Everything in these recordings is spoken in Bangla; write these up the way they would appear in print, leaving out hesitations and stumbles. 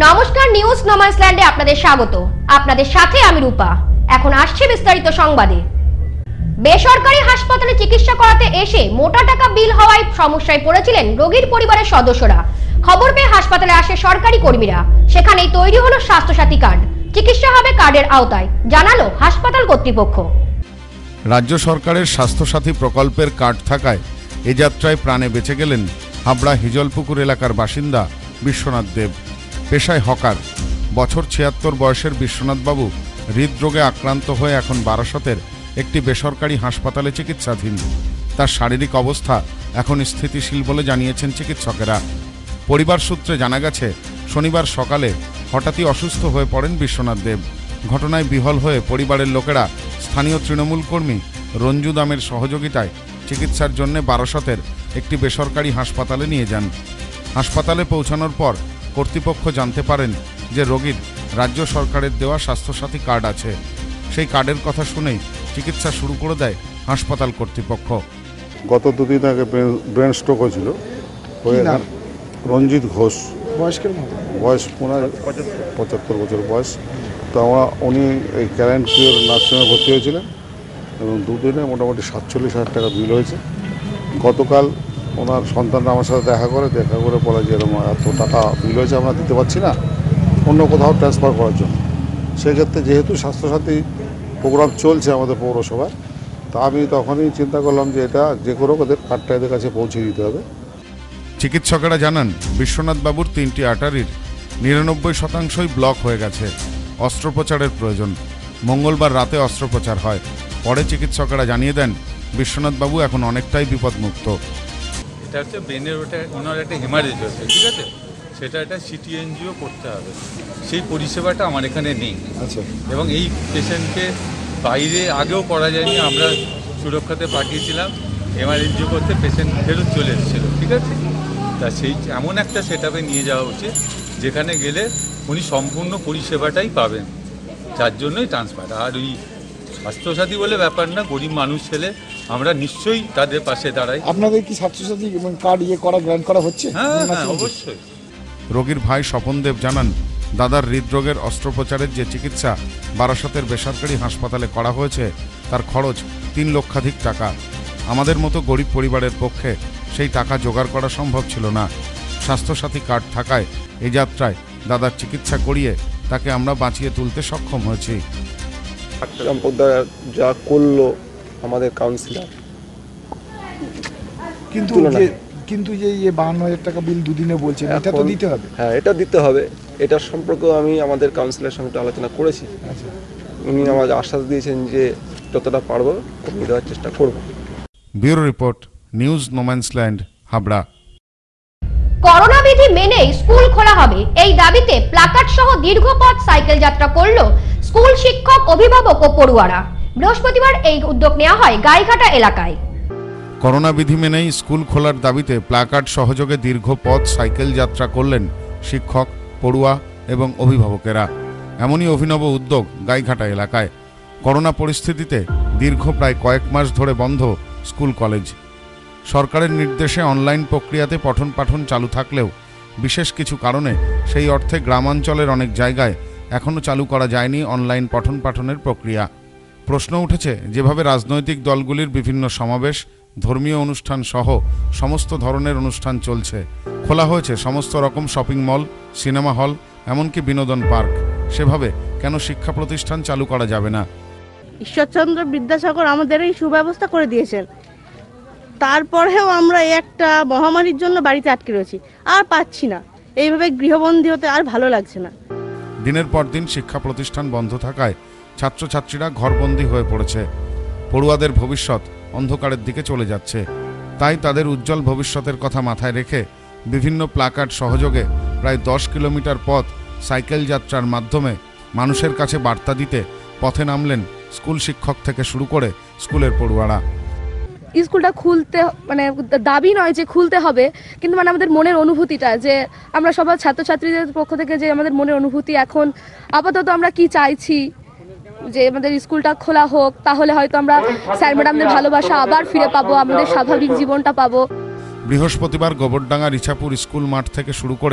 নমস্কার, নিউজ নোম্যান্সল্যান্ডে আপনাদের স্বাগত। আপনাদের সাথে আমি রূপা। এখন আসছে বিস্তারিত সংবাদে। বেসরকারি হাসপাতালে চিকিৎসা করাতে এসে মোটা টাকা বিল হওয়ায় সমস্যায় পড়েছিলেন রোগীর পরিবারের সদস্যরা। খবর পেয়ে হাসপাতালে আসে সরকারি কর্মীরা। সেখানেই তৈরি হলো স্বাস্থ্যসাথী কার্ড। চিকিৎসা হবে কার্ডের আওতায়, জানালো হাসপাতাল কর্তৃপক্ষ। রাজ্য সরকারের স্বাস্থ্যসাথী প্রকল্পের কার্ড থাকায় এ যাত্রায় প্রাণে বেঁচে গেলেন হাবড়া হিজলপুকুর এলাকার বাসিন্দা বিশ্বনাথ দেব। পেশায় হকার। বছর ৭৬ বয়সের বিশ্বনাথবাবু হৃদরোগে আক্রান্ত হয়ে এখন বারাসতের একটি বেসরকারি হাসপাতালে চিকিৎসাধীন। তার শারীরিক অবস্থা এখন স্থিতিশীল বলে জানিয়েছেন চিকিৎসকেরা। পরিবার সূত্রে জানা গেছে, শনিবার সকালে হঠাৎই অসুস্থ হয়ে পড়েন বিশ্বনাথ দেব। ঘটনায় বিহ্বল হয়ে পরিবারের লোকেরা স্থানীয় তৃণমূল কর্মী রঞ্জু দামের সহযোগিতায় চিকিৎসার জন্য বারাসতের একটি বেসরকারি হাসপাতালে নিয়ে যান। হাসপাতালে পৌঁছানোর পর কর্তৃপক্ষ জানতে পারেন যে রোগীর রাজ্য সরকারের দেওয়া স্বাস্থ্যসাথী কার্ড আছে। সেই কার্ডের কথা শুনেই চিকিৎসা শুরু করে দেয় হাসপাতাল কর্তৃপক্ষ। গত দুদিন আগে ব্রেন স্ট্রোক হয়েছিল। রঞ্জিত ঘোষ, বয়স ৭৫ বছর বয়স। তো উনি এই ক্যারেন্ট কিওর নার্সিংহোমে ভর্তি হয়েছিলেন এবং দুদিনে মোটামুটি ৪৭,০০০ টাকা বিল হয়েছে। গতকাল ওনার সন্তানরা আমার সাথে দেখা করে বলে যে এরকম এত টাকা বিল হয়েছে, আমরা দিতে পারছি না, অন্য কোথাও ট্রান্সফার করার জন্য। সেক্ষেত্রে যেহেতু স্বাস্থ্যসাথী প্রোগ্রাম চলছে আমাদের পৌরসভায়, তা আমি তখনই চিন্তা করলাম যে এটা যে করে ওদের কার্ডটা এদের কাছে পৌঁছে দিতে হবে। চিকিৎসকেরা জানান, বিশ্বনাথবাবুর ৩টি আর্টারির ৯৯% ব্লক হয়ে গেছে। অস্ত্রোপচারের প্রয়োজন। মঙ্গলবার রাতে অস্ত্রোপচার হয়। পরে চিকিৎসকেরা জানিয়ে দেন বিশ্বনাথবাবু এখন অনেকটাই বিপদমুক্ত। এটা হচ্ছে ব্রেনের ওনার একটা হেমারেজ হয়েছে, ঠিক আছে, সেটা একটা সিটি এনজিও করতে হবে। সেই পরিষেবাটা আমার এখানে নেই। আচ্ছা। এবং এই পেশেন্টকে বাইরে আগেও করা যায়নি, আমরা সুরক্ষাতে পাঠিয়েছিলাম এমারজেন্সি করতে, পেশেন্ট ফেরত চলে এসেছিল, ঠিক আছে। তা সেই এমন একটা সেট আপে নিয়ে যাওয়া উচিত যেখানে গেলে উনি সম্পূর্ণ পরিষেবাটাই পাবেন, যার জন্যই ট্রান্সফার। আর ওই স্বাস্থ্যসাথী বলে ব্যাপার না, গরিব মানুষ ছেলে, আমরা নিশ্চয়ই তাদের পাশে দাঁড়াই। আপনাদের কি স্বাস্থ্যসাথী কার্ড গ্র্যান্ট করা হচ্ছে? হ্যাঁ, অবশ্যই। রোগীর ভাই স্বপন দেব জানান, দাদার হৃদরোগের অস্ত্রোপচারের যে চিকিৎসা বারাসতের বেসরকারি হাসপাতালে করা হয়েছে তার খরচ ৩ লক্ষাধিক টাকা। আমাদের মতো গরিব পরিবারের পক্ষে সেই টাকা জোগাড় করা সম্ভব ছিল না। স্বাস্থ্যসাথী কার্ড থাকায় এই যাত্রায় দাদার চিকিৎসা করিয়ে তাকে আমরা বাঁচিয়ে তুলতে সক্ষম হয়েছি। যা করলো আমাদের কাউন্সিলর, কিন্তু যে ৫২,০০০ টাকা বিল দুদিনে বলছেন, এটা তো দিতে হবে। হ্যাঁ, এটা দিতে হবে। এটার সম্পর্কেও আমি আমাদের কাউন্সিলরের সঙ্গে আলোচনা করেছি। আচ্ছা। উনি আমাদের আশ্বাস দিয়েছেন যে যতটা পারবো কমিয়ে দেওয়ার চেষ্টা করব। Bureau report, news No Man's Land, Habra. Corona বিধি মেনেই স্কুল খোলা হবে, এই দাবিতে প্লাকার্ড সহ দীর্ঘ পথ সাইকেল যাত্রা করল স্কুল শিক্ষক, অভিভাবক ও পড়ুয়ারা। বৃহস্পতিবার এই উদ্যোগ নেওয়া হয় গাইঘাটা এলাকায়। করোনা বিধি মেনেই স্কুল খোলার দাবিতে প্লাকার্ড সহযোগে দীর্ঘ পথ সাইকেল যাত্রা করলেন শিক্ষক, পড়ুয়া এবং অভিভাবকেরা। এমনই অভিনব উদ্যোগ গাইঘাটা এলাকায়। করোনা পরিস্থিতিতে দীর্ঘ প্রায় কয়েক মাস ধরে বন্ধ স্কুল কলেজ। সরকারের নির্দেশে অনলাইন প্রক্রিয়াতে পঠন পাঠন চালু থাকলেও বিশেষ কিছু কারণে সেই অর্থে গ্রামাঞ্চলের অনেক জায়গায় এখনও চালু করা যায়নি অনলাইন পঠন পাঠনের প্রক্রিয়া। প্রশ্ন উঠেছে, যেভাবে রাজনৈতিক দলগুলির বিভিন্ন সমাবেশ, ধর্মীয় অনুষ্ঠান সহ সমস্ত ধরনের অনুষ্ঠান চলছে, খোলা হয়েছে সমস্ত রকম শপিং মল, সিনেমা হল, এমনকি বিনোদন পার্ক, সেভাবে কেন শিক্ষা প্রতিষ্ঠান চালু করা যাবে না? ঈশ্বরচন্দ্র বিদ্যাসাগর আমাদের এই সুব্যবস্থা করে দিয়েছেন, তারপরেও আমরা একটা মহামারীর জন্য বাড়িতে আটকে রয়েছি, আর পাচ্ছি না। এইভাবে গৃহবন্দী হতে আর ভালো লাগছে না। দিনের পর দিন শিক্ষা প্রতিষ্ঠান বন্ধ থাকায় ছাত্রছাত্রীরা ঘরবন্দি হয়ে পড়েছে। পড়ুয়াদের ভবিষ্যৎ অন্ধকারের দিকে চলে যাচ্ছে। তাই তাদের উজ্জ্বল ভবিষ্যতের কথা মাথায় রেখে বিভিন্ন প্লাকার্ড সহযোগে প্রায় ১০ কিলোমিটার পথ সাইকেল যাত্রার মাধ্যমে মানুষের কাছে বার্তা দিতে পথে নামলেন স্কুল শিক্ষক থেকে শুরু করে স্কুলের পড়ুয়ারা। স্কুলটা খুলতে দাবি নয় যে খুলতে হবে, কিন্তু আমাদের মনের অনুভূতিটা, যে আমরা সবাই ছাত্রছাত্রীদের পক্ষ থেকে যে আমাদের মনের অনুভূতি, এখন আপাতত আমরা কি চাইছি যে আমাদের স্কুলটা খোলা হোক, তাহলে হয়তো আমরা স্যার ম্যাডামদের ভালোবাসা আবার ফিরে পাবো, আমাদের স্বাভাবিক জীবনটা পাবো। বৃহস্পতিবার গোবরডাঙ্গার ইছাপুর স্কুল মাঠ থেকে শুরু করে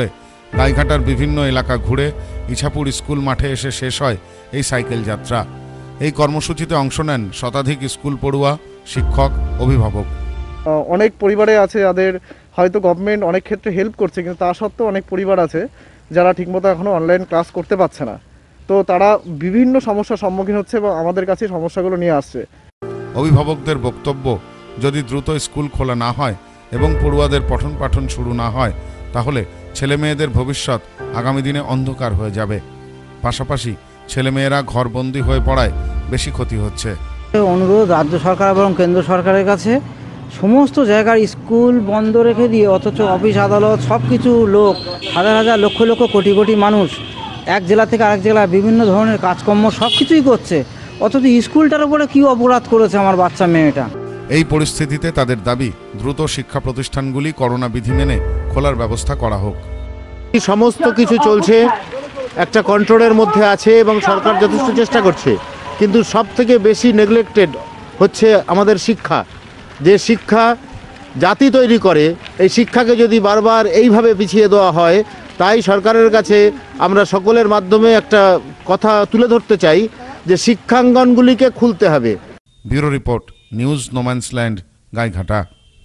গাইঘাটার বিভিন্ন এলাকা ঘুরে ইছাপুর স্কুল মাঠে এসে শেষ হয় এই সাইকেল যাত্রা। এই কর্মসূচিতে অংশ নেন শতাধিক স্কুল পড়ুয়া, শিক্ষক, অভিভাবক। অনেক পরিবারে আছে যাদের হয়তো গভর্নমেন্ট অনেক ক্ষেত্রে হেল্প করছে, কিন্তু তা সত্ত্বেও অনেক পরিবার আছে যারা ঠিকমতো এখনও অনলাইন ক্লাস করতে পারছে না। তো তারা বিভিন্ন সমস্যার সম্মুখীন হচ্ছে এবং আমাদের কাছে সমস্যাগুলো নিয়ে আসছে। অভিভাবকদের বক্তব্য, যদি দ্রুত স্কুল খোলা না হয় এবং পড়ুয়াদের পঠন পাঠন শুরু না হয় তাহলে ছেলেমেয়েদের ভবিষ্যৎ আগামী দিনে অন্ধকার হয়ে যাবে। পাশাপাশি ছেলেমেয়েরা ঘরবন্দি হয়ে পড়ায় বেশি ক্ষতি হচ্ছে। অনুরোধ রাজ্য সরকার এবং কেন্দ্র সরকারের কাছে, সমস্ত জায়গার স্কুল বন্ধ রেখে দিয়ে অথচ অফিস আদালত সব কিছু লোক, হাজার হাজার লক্ষ লক্ষ কোটি কোটি মানুষ এক জেলা থেকে আরেক জেলায় বিভিন্ন ধরনের কাজকর্ম সব কিছুই করছে, অথচ স্কুলটার উপরে কী অপরাধ করেছে আমার বাচ্চা মেয়েটা। এই পরিস্থিতিতে তাদের দাবি, দ্রুত শিক্ষা প্রতিষ্ঠানগুলি করোনা বিধি মেনে খোলার ব্যবস্থা করা হোক। সমস্ত কিছু চলছে, একটা কন্ট্রোলের মধ্যে আছে এবং সরকার যথেষ্ট চেষ্টা করছে, কিন্তু সব থেকে বেশি নেগলেক্টেড হচ্ছে আমাদের শিক্ষা। যে শিক্ষা জাতি তৈরি করে, এই শিক্ষাকে যদি বারবার এইভাবে পিছিয়ে দেওয়া হয়, তাই সরকারের কাছে আমরা সকলের মাধ্যমে একটা কথা তুলে ধরতে চাই যে শিক্ষাঙ্গনগুলিকে খুলতে হবে। Bureau report, news No Man's Land, Gaighata.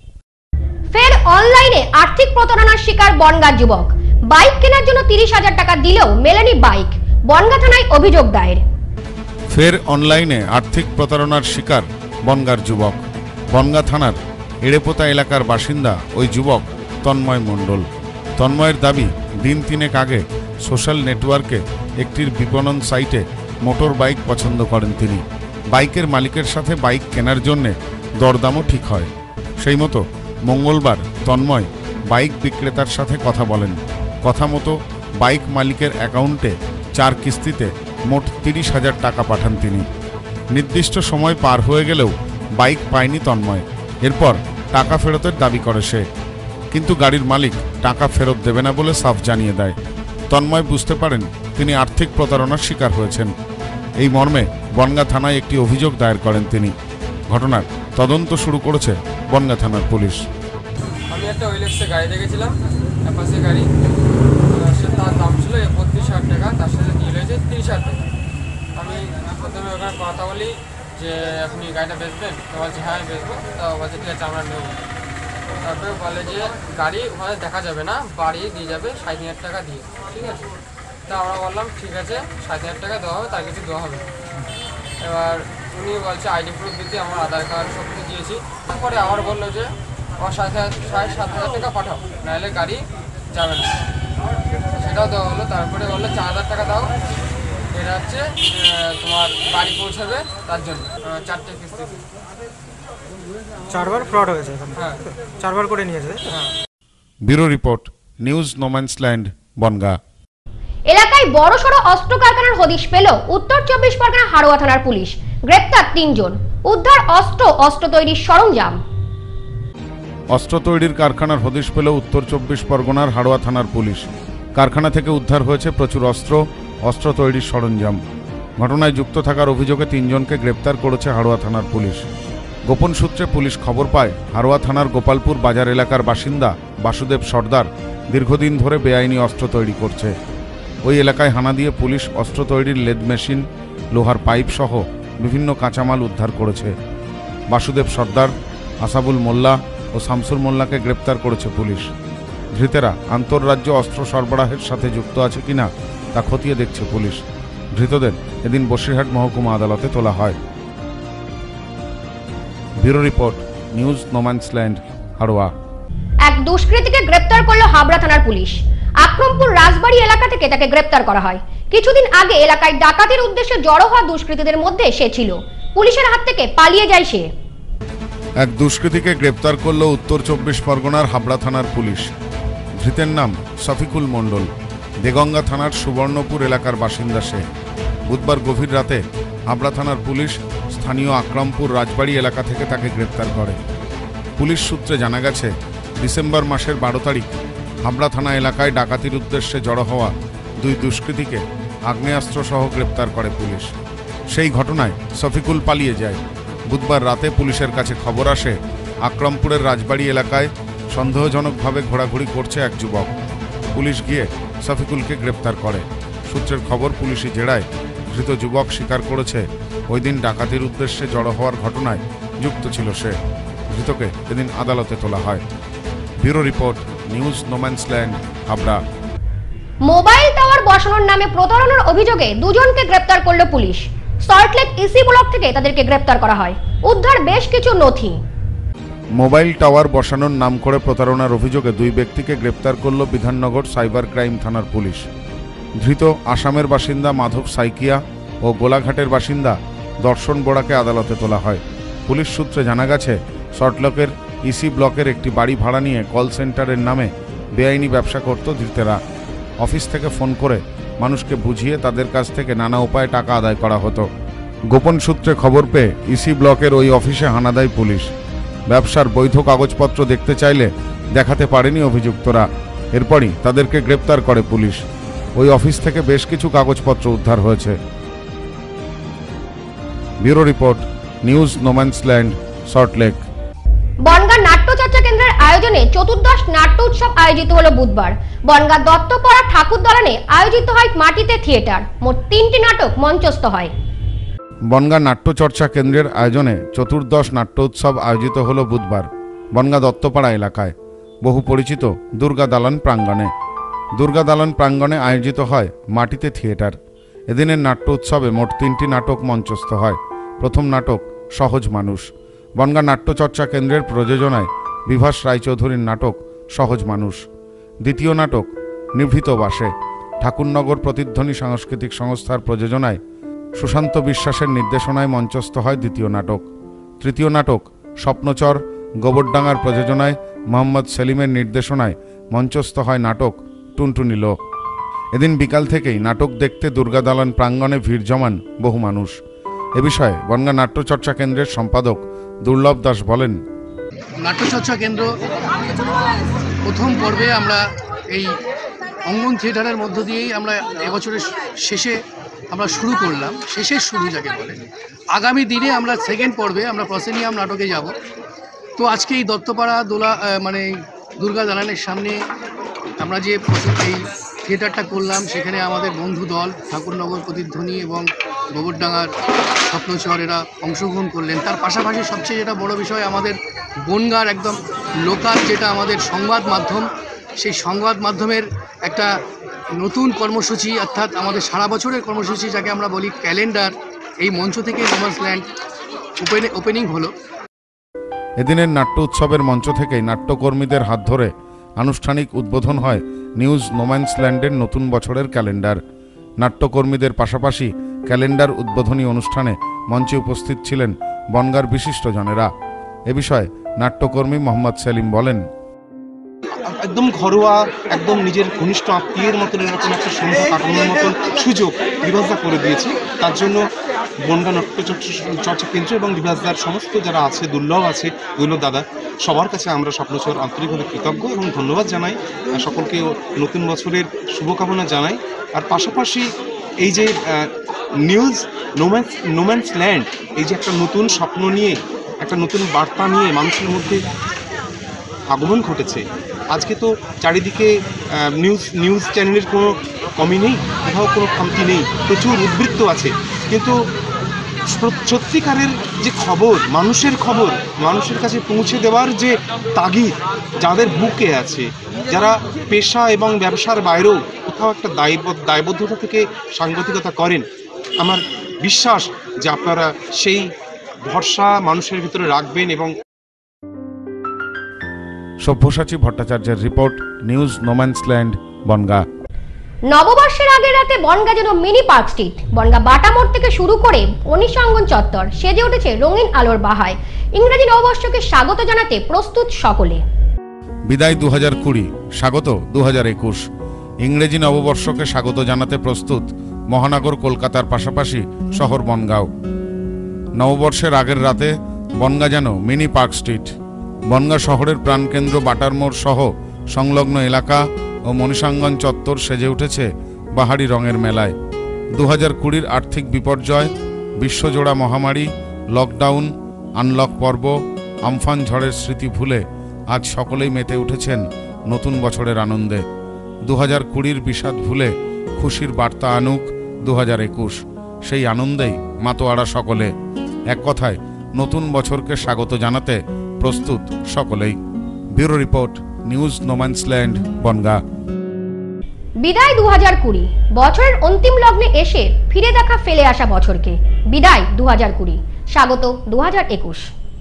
ফের অনলাইনে আর্থিক প্রতারণার শিকার বনগাঁ যুবক। বাইক কেনার জন্য 30,000 টাকা দিলেও মেলেনি বাইক। বনগাঁ থানায় অভিযোগ দায়ের। ফের অনলাইনে আর্থিক প্রতারণার শিকার বনগাঁর যুবক। বনগাঁ থানার এড়েপোতা এলাকার বাসিন্দা ওই যুবক তন্ময় মণ্ডল। তন্ময়ের দাবি, দিন 3 আগে সোশ্যাল নেটওয়ার্কে একটির বিপণন সাইটে মোটর বাইক পছন্দ করেন তিনি। বাইকের মালিকের সাথে বাইক কেনার জন্যে দরদামও ঠিক হয়। সেই মতো মঙ্গলবার তন্ময় বাইক বিক্রেতার সাথে কথা বলেন। কথা মতো বাইক মালিকের অ্যাকাউন্টে 4 কিস্তিতে মোট 30,000 টাকা পাঠান তিনি। নির্দিষ্ট সময় পার হয়ে গেলেও বাইক পায়নি তন্ময়। এরপর টাকা ফেরতের দাবি করে সে, কিন্তু গাড়ির মালিক টাকা ফেরত দেবে না বলে সাফ জানিয়ে দেয়। তন্ময় বুঝতে পারেন তিনি আর্থিক প্রতারণার শিকার হয়েছেন। এই মর্মে বনগাঁ থানায় একটি অভিযোগ দায়ের করেন তিনি। ঘটনার তদন্ত শুরু করেছে বনগাঁ থানার পুলিশ। আমি একটা ওয়েলেক্সে গাড়ি দেখেছিলাম, অ্যাপাসে গাড়ি, তার দাম ছিল 32,000 টাকা, তার সাথে ডিল হয়েছে 30,000 টাকা। আমি প্রথমে ওখানে কথা বলি যে আপনি গাড়িটা বেচবেন, তো বলছে হ্যাঁ বেচবো। তো বলছে ঠিক আছে আমরা নেব। তারপরে বলে যে গাড়ি ওখানে দেখা যাবে না, বাড়ি দিয়ে যাবে 3,500 টাকা দিয়ে, ঠিক আছে। তা আমরা বললাম ঠিক আছে 3,500 টাকা দেওয়া হবে, তার কিছু দেওয়া হবে। এবার উনি বলছে আইডি প্রুফ দিতে, আমার আধার কার্ড সব কিছু দিয়েছি। তারপরে আবার বললো যে ও 7,500 টাকা পাঠাও, নাহলে গাড়ি যাবে না। সেটাও দেওয়া হলো। তারপরে বললো 4,000 টাকা দাও, এটা হচ্ছে তোমার বাড়ি পৌঁছাবে, তার জন্য 4টে কিস্তি। 4বার ফ্রড হয়েছে। হ্যাঁ, 4বার করে নিয়েছে। হ্যাঁ। Bureau report, news No Man's Land, Bangaon. এলাকায় বড়সড় অস্ত্র কারখানার হদিশ পেল উত্তর 24 পরগনা হাড়োয়া থানার পুলিশ। গ্রেপ্তার 3 জন। উদ্ধার অস্ত্র তৈরির সরঞ্জাম। অস্ত্র তৈরির কারখানার হদিশ পেল উত্তর 24 পরগনার হাড়োয়া থানার পুলিশ। কারখানা থেকে উদ্ধার হয়েছে প্রচুর অস্ত্র তৈরির সরঞ্জাম। ঘটনায় যুক্ত থাকার অভিযোগে 3 জনকে গ্রেপ্তার করেছে হাড়োয়া থানার পুলিশ। গোপন সূত্রে পুলিশ খবর পায় হাড়োয়া থানার গোপালপুর বাজার এলাকার বাসিন্দা বাসুদেব সর্দার দীর্ঘদিন ধরে বেআইনি অস্ত্র তৈরি করছে। ওই এলাকায় হানা দিয়ে পুলিশ অস্ত্র তৈরির লেদ মেশিন, লোহার পাইপ সহ বিভিন্ন কাঁচামাল উদ্ধার করেছে। বাসুদেব সর্দার, আসাবুল মোল্লা ও শামসুল মোল্লাকে গ্রেপ্তার করেছে পুলিশ। ধৃতেরা আন্তঃরাজ্য অস্ত্র সরবরাহের সাথে যুক্ত আছে কিনা তা খতিয়ে দেখছে পুলিশ। ধৃতদের এদিন বসিরহাট মহকুমা আদালতে তোলা হয়। Bureau report, news No Man's Land, Haroa. এক দুষ্কৃতীকে গ্রেপ্তার করলো হাবড়া থানার পুলিশ। আকরমপুর রাজবাড়ি এলাকা থেকে তাকে গ্রেপ্তার করা হয়। কিছুদিন আগে এলাকায় ডাকাতির উদ্দেশ্যে জড়ো হওয়া দুষ্কৃতীদের মধ্যে সে ছিল। পুলিশের হাত থেকে পালিয়ে যায় সে। এক দুষ্কৃতীকে গ্রেপ্তার করল উত্তর 24 পরগনার হাবড়া থানার পুলিশ। ধৃতের নাম শফিকুল মণ্ডল। দেগঙ্গা থানার সুবর্ণপুর এলাকার বাসিন্দা সে। বুধবার গভীর রাতে হাবড়া থানার পুলিশ স্থানীয় আকরমপুর রাজবাড়ি এলাকা থেকে তাকে গ্রেপ্তার করে। পুলিশ সূত্রে জানা গেছে, ডিসেম্বর মাসের 12 তারিখ হাবড়া থানা এলাকায় ডাকাতির উদ্দেশ্যে জড়ো হওয়া 2 দুষ্কৃতীকে আগ্নেয়াস্ত্র সহ গ্রেপ্তার করে পুলিশ। সেই ঘটনায় শফিকুল পালিয়ে যায়। বুধবার রাতে পুলিশের কাছে খবর আসে আকরমপুরের রাজবাড়ি এলাকায় সন্দেহজনকভাবে ঘোরাঘুরি করছে এক যুবক। পুলিশ গিয়ে শফিকুলকে গ্রেপ্তার করে। সূত্রের খবর, পুলিশি জেরায় ধৃত যুবক স্বীকার করেছে ওই দিন ডাকাতির উদ্দেশ্যে জড়ো হওয়ার ঘটনায় যুক্ত ছিল সে। ধৃতকে এদিন আদালতে তোলা হয়। Bureau report, news No Man's Land, Habra. Mobile tower বসানোর নামে প্রতারণার অভিযোগে দুজনকে গ্রেপ্তার করল পুলিশ। সল্টলেক ইসি ব্লক থেকে তাদেরকে গ্রেপ্তার করা হয়। উদ্ধার বেশ কিছু নথি। মোবাইল টাওয়ার বসানোর নাম করে প্রতারণার অভিযোগে দুই ব্যক্তিকে গ্রেপ্তার করল বিধাননগর সাইবার ক্রাইম থানার পুলিশ। ধৃত আসামের বাসিন্দা মাধব সাইকিয়া ও গোলাঘাটের বাসিন্দা দর্শন বোড়াকে আদালতে তোলা হয়। পুলিশ সূত্রে জানা গেছে, সল্টলেকের ইসি ব্লকের একটি বাড়ি ভাড়া নিয়ে কল সেন্টারের নামে বেআইনি ব্যবসা করত ধৃতেরা। অফিস থেকে ফোন করে মানুষকে বুঝিয়ে তাদের কাছ থেকে নানা উপায়ে টাকা আদায় করা হতো। গোপন সূত্রে খবর পেয়ে ইসি ব্লকের ওই অফিসে হানা দেয় পুলিশ। ব্যবসার বৈধ কাগজপত্র দেখতে চাইলে দেখাতে পারেনি অভিযুক্তরা। এরপরই তাদেরকে গ্রেপ্তার করে পুলিশ। ওই অফিস থেকে বেশ কিছু কাগজপত্র উদ্ধার হয়েছে। Bureau report, news No Man's Land, Salt Lake. Bangaon নাট্যচর্চা কেন্দ্রের আয়োজনে চতুর্দশ নাট্য উৎসব আয়োজিত হলো বুধবার। বনগাঁ দত্তপাড়া ঠাকুর দালানে আয়োজিত হয় মাটিতে থিয়েটার। মোট 3টি নাটক মঞ্চস্থ হয়। বনগাঁ নাট্যচর্চা কেন্দ্রের আয়োজনে চতুর্দশ নাট্য উৎসব আয়োজিত হল বুধবার বনগাঁ দত্তপাড়া এলাকায় বহু পরিচিত দুর্গা দালান প্রাঙ্গণে। দুর্গা দালান প্রাঙ্গণে আয়োজিত হয় মাটিতে থিয়েটার। এদিনের নাট্য উৎসবে মোট 3টি নাটক মঞ্চস্থ হয়। প্রথম নাটক সহজ মানুষ। বনগাঁ নাট্যচর্চা কেন্দ্রের প্রযোজনায় বিভাস রায়চৌধুরীর নাটক সহজ মানুষ। দ্বিতীয় নাটক নিভৃত বাসে। ঠাকুরনগর প্রতিধ্বনি সাংস্কৃতিক সংস্থার প্রযোজনায় সুশান্ত বিশ্বাসের নির্দেশনায় মঞ্চস্থ হয় দ্বিতীয় নাটক। তৃতীয় নাটক স্বপ্নচর গোবরডাঙ্গার প্রযোজনায় মোহাম্মদ সেলিমের নির্দেশনায় মঞ্চস্থ হয় নাটক টুনটুনিলো। এদিন বিকাল থেকেই নাটক দেখতে দুর্গা দালান প্রাঙ্গণে ভিড় জমান বহু মানুষ। এ বিষয়ে বনগাঁ নাট্যচর্চা কেন্দ্রের সম্পাদক দুর্লভ দাস বলেন, নাট্যচর্চা কেন্দ্র প্রথম পর্বে আমরা এই অঙ্গন থিয়েটারের মধ্য দিয়েই আমরা এবছরের শেষে আমরা শুরু করলাম। শেষের শুরু যাকে বলে। আগামী দিনে আমরা সেকেন্ড পর্বে আমরা প্রসেনিয়াম নাটকে যাব। তো আজকে এই দত্তপাড়া দুর্গা দালানের সামনে আমরা যে এই থিয়েটারটা করলাম, সেখানে আমাদের বন্ধু দল ঠাকুরনগর প্রতিধ্বনি এবং গোবরডাঙ্গার স্বপ্নচর এরা অংশগ্রহণ করলেন। তার পাশাপাশি সবচেয়ে যেটা বড় বিষয়, আমাদের বনগাঁর একদম লোকাল যেটা আমাদের সংবাদ মাধ্যম, সেই সংবাদ মাধ্যমের একটা নতুন কর্মসূচি, অর্থাৎ আমাদের সারা বছরের কর্মসূচি যাকে আমরা বলি ক্যালেন্ডার, এই মঞ্চ থেকে নোম্যান্সল্যান্ড ওপেনিং হলো। এদিনের নাট্য উৎসবের মঞ্চ থেকেই নাট্যকর্মীদের হাত ধরে আনুষ্ঠানিক উদ্বোধন হয় নিউজ নোম্যান্সল্যান্ডের নতুন বছরের ক্যালেন্ডার। নাট্যকর্মীদের পাশাপাশি ক্যালেন্ডার উদ্বোধনী অনুষ্ঠানে মঞ্চে উপস্থিত ছিলেন বনগাঁর বিশিষ্টজনেরা। এ বিষয়ে নাট্যকর্মী মোহাম্মদ সেলিম বলেন, একদম ঘরোয়া, একদম নিজের ঘনিষ্ঠ আত্মীয়ের মতন এরকম একটা সন্ধ্যা কাটানোর মতন সুযোগ বিভাসদা করে দিয়েছে। তার জন্য বনগাঁ নাট্যচর্চা কেন্দ্র এবং বিভাসদার সমস্ত যারা আছে, দুর্লভ আছে, দুর্লভ দাদা, সবার কাছে আমরা স্বপ্নচর আন্তরিকভাবে কৃতজ্ঞ এবং ধন্যবাদ জানাই। সকলকে নতুন বছরের শুভকামনা জানাই। আর পাশাপাশি এই যে নিউজ নোম্যান্সল্যান্ড, এই যে একটা নতুন স্বপ্ন নিয়ে, একটা নতুন বার্তা নিয়ে মানুষের মধ্যে আগমন ঘটেছে। আজকে তো চারিদিকে নিউজ চ্যানেলের কোনো কমি নেই, কোথাও কোনো খামতি নেই, প্রচুর উদ্বৃত্ত আছে। কিন্তু সত্যিকারের যে খবর, মানুষের কাছে পৌঁছে দেওয়ার যে তাগিদ যাদের বুকে আছে, যারা পেশা এবং ব্যবসার বাইরেও কোথাও একটা দায়বদ্ধতা থেকে সাংবাদিকতা করেন, আমার বিশ্বাস যে আপনারা সেই ভরসা মানুষের ভিতরে রাখবেন। এবং সব্যসাচী ভট্টাচার্যের রিপোর্ট, নিউজ নোম্যান্সল্যান্ড, বনগাঁ। নববর্ষের আগের রাতে বনগাঁ যেন mini Park Street. Bangaon Bata মোড় থেকে শুরু করে অনিশাঙ্গন চত্বর সেজে উঠেছে রঙিন আলোর বাহায়। ইংরেজি নববর্ষকে স্বাগত জানাতে প্রস্তুত সকলে। বিদায় 2020, স্বাগত 2021। ইংরেজি নববর্ষকে স্বাগত জানাতে প্রস্তুত মহানগর কলকাতার পাশাপাশি শহর বনগাঁও। নববর্ষের আগের রাতে বনগাঁ যেন মিনি পার্ক স্ট্রিট। বনগাঁ শহরের প্রাণকেন্দ্র বাটার মোড় সহ সংলগ্ন এলাকা ও মনীষাঙ্গন চত্বর সেজে উঠেছে বাহারি রঙের মেলায়। 2020 আর্থিক বিপর্যয়, বিশ্বজোড়া মহামারী, লকডাউন, আনলক পর্ব, আমফান ঝড়ের স্মৃতি ভুলে আজ সকলেই মেতে উঠেছেন নতুন বছরের আনন্দে। 2020 বিষাদ ভুলে খুশির বার্তা আনুক 2021। সেই আনন্দেই মাতোয়ারা সকলে। এক কথায় নতুন বছরকে স্বাগত জানাতে প্রস্তুত সকলেই। Bureau report, news No Man's Land, Bangaon. বিদায় 2020। বছরের অন্তিম লগ্নে এসে ফিরে দেখা ফেলে আসা বছরকে। বিদায় 2020, স্বাগত 2021।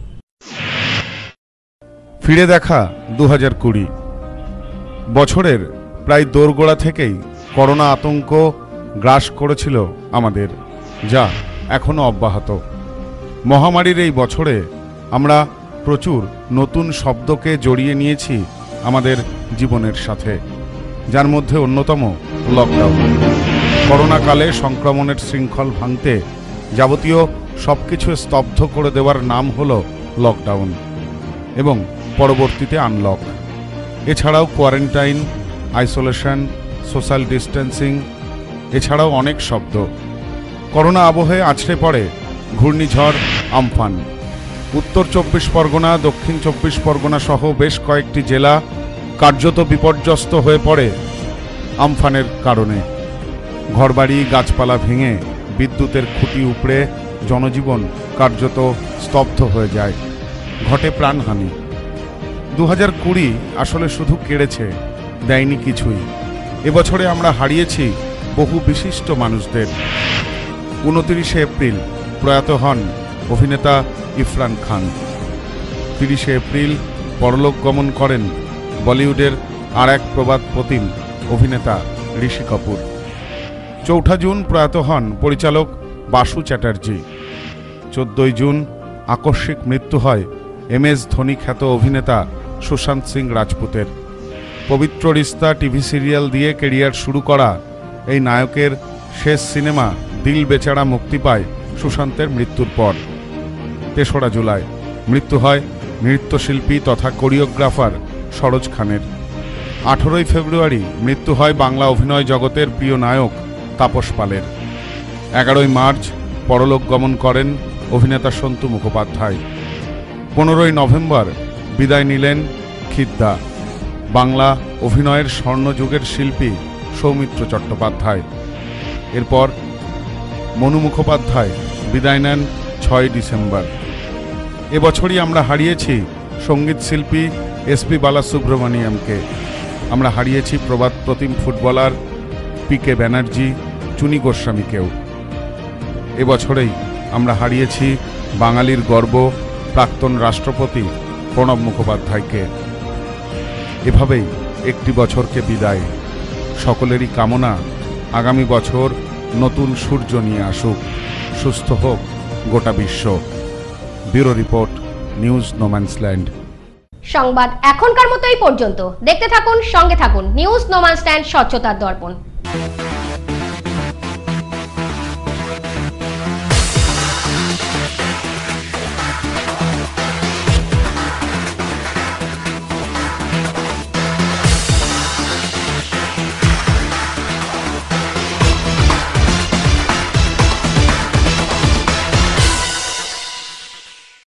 ফিরে দেখা 2020। বছরের প্রায় দোরগোড়া থেকেই করোনা আতঙ্ক গ্রাস করেছিল আমাদের, যা এখনো অব্যাহত। মহামারীর এই বছরে আমরা প্রচুর নতুন শব্দকে জড়িয়ে নিয়েছি আমাদের জীবনের সাথে, যার মধ্যে অন্যতম লকডাউন। করোনাকালে সংক্রমণের শৃঙ্খল ভাঙতে যাবতীয় সবকিছু স্তব্ধ করে দেওয়ার নাম হলো লকডাউন এবং পরবর্তীতে আনলক। এছাড়াও কোয়ারেন্টাইন, আইসোলেশন, সোশ্যাল ডিস্টেন্সিং, এছাড়াও অনেক শব্দ। করোনা আবহে আছড়ে পড়ে ঘূর্ণিঝড় আমফান। উত্তর 24 পরগনা, দক্ষিণ 24 পরগনা সহ বেশ কয়েকটি জেলা কার্যত বিপর্যস্ত হয়ে পড়ে আমফানের কারণে। ঘরবাড়ি, গাছপালা ভেঙে বিদ্যুতের খুঁটি উপড়ে জনজীবন কার্যত স্তব্ধ হয়ে যায়, ঘটে প্রাণহানি। 2020 আসলে শুধু কেড়েছে, দেয়নি কিছুই। এবছরে আমরা হারিয়েছি বহু বিশিষ্ট মানুষদের। 29 এপ্রিল প্রয়াত হন অভিনেতা ইরফান খান। 30 এপ্রিল পরলোক গমন করেন বলিউডের আর এক প্রবাদ প্রতিম অভিনেতা ঋষি কাপুর। 4 জুন প্রয়াত হন পরিচালক বাসু চ্যাটার্জি। 14 জুন আকস্মিক মৃত্যু হয় MS ধোনি খ্যাত অভিনেতা সুশান্ত সিং রাজপুতের। পবিত্র রিস্তা টিভি সিরিয়াল দিয়ে কেরিয়ার শুরু করা এই নায়কের শেষ সিনেমা দিল বেচারা মুক্তি পায় সুশান্তের মৃত্যুর পর। 3রা জুলাই মৃত্যু হয় নৃত্যশিল্পী তথা কোরিওগ্রাফার সরোজ খানের। 18ই ফেব্রুয়ারি মৃত্যু হয় বাংলা অভিনয় জগতের প্রিয় নায়ক তাপস পালের। 11ই মার্চ পরলোক গমন করেন অভিনেতা সন্তু মুখোপাধ্যায়। 15ই নভেম্বর বিদায় নিলেন খিদ্দা, বাংলা অভিনয়ের স্বর্ণযুগের শিল্পী সৌমিত্র চট্টোপাধ্যায়। এরপর মনু মুখোপাধ্যায় বিদায় নেন 6 ডিসেম্বর। এবছরই আমরা হারিয়েছি সঙ্গীত শিল্পী SP বালাসুব্রমণিয়ামকে। আমরা হারিয়েছি প্রবাদ প্রতিম ফুটবলার PK ব্যানার্জি, চুনি গোস্বামীকেও। এবছরেই আমরা হারিয়েছি বাঙালির গর্ব প্রাক্তন রাষ্ট্রপতি প্রণব মুখোপাধ্যায়কে। এভাবেই একটি বছরকে বিদায়। সকলেরই কামনা আগামী বছর নতুন সূর্য নিয়ে আসুক, সুস্থ হোক গোটা বিশ্ব। Bureau report, news No Man's Land. সংবাদ এখনকার মতো এই পর্যন্ত। দেখতে থাকুন, সঙ্গে থাকুন নিউজ নোম্যান্সল্যান্ড, স্বচ্ছতার দর্পণ।